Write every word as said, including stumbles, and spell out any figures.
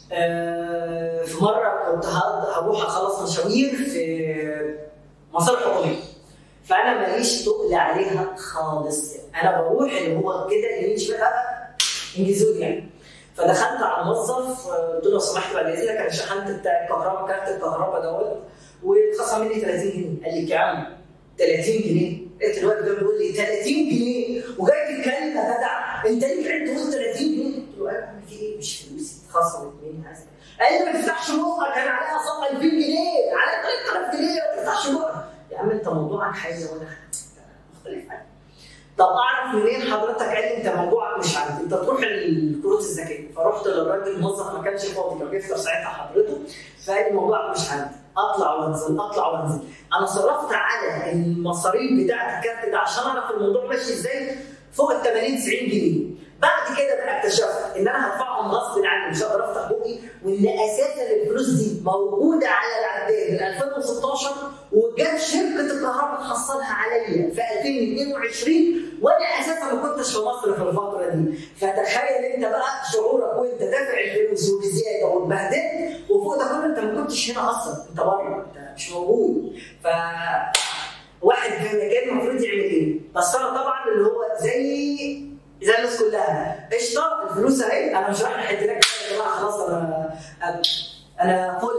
آه في مره كنت هروح اخلص مشاوير في مصالح حكوميه، فانا ماليش تقل عليها خالص، انا بروح اللي هو كده يمين شمال انجزوني يعني. فدخلت على الموظف قلت له لو سمحت بعد اذنك انا شحنت بتاع الكهرباء كارت الكهرباء دوت واتخصم مني ثلاثين جنيه. قال لي يا عم ثلاثين جنيه؟ لقيت الواد ده بيقول لي ثلاثين جنيه وجاي تتكلم يا جدع انت ليك عند تقول ثلاثين جنيه؟ قلت له انا في ايه مش فلوسي اتخصمت مني. قال لي ما تفتحش بقك كان عليها صفقه ألفين جنيه على ثلاثة آلاف جنيه ما تفتحش بقك. يا عم انت موضوعك حاجه وانا مختلف عنك. طب اعرف منين حضرتك؟ قال لي انت موضوعك مش عندي، انت تروح الكروت الذكيه. فرحت للراجل الموظف ما كانش فاضي كان بيفطر ساعتها حضرته، فقال لي موضوعك مش عندي، اطلع وانزل اطلع وانزل. انا صرفت على المصاريف بتاعت الكارت ده عشان اعرف الموضوع ماشي ازاي فوق ال ثمانين تسعين جنيه. بعد كده بقى اكتشفت ان انا هدفعهم غصب عني مش هقدر افتح بقي، وان اساسا الفلوس دي موجوده على العداد من ألفين وستاشر وجت شركه الكهرباء تحصلها عليا في ألفين واثنين وعشرين وانا اساسا ما كنتش في مصر في الفتره دي. فتخيل انت بقى شعورك وانت دافع الفلوس وبزياده واتبهدلت وفوق ده كله انت ما كنتش هنا اصلا، انت بره انت مش موجود. ف واحد في مكان المفروض يعمل ايه؟ بس انا طبعا اللي هو زي زي الناس كلها قشطه الفلوس اهي انا مش رايح لحد هناك يا جماعه خلاص انا انا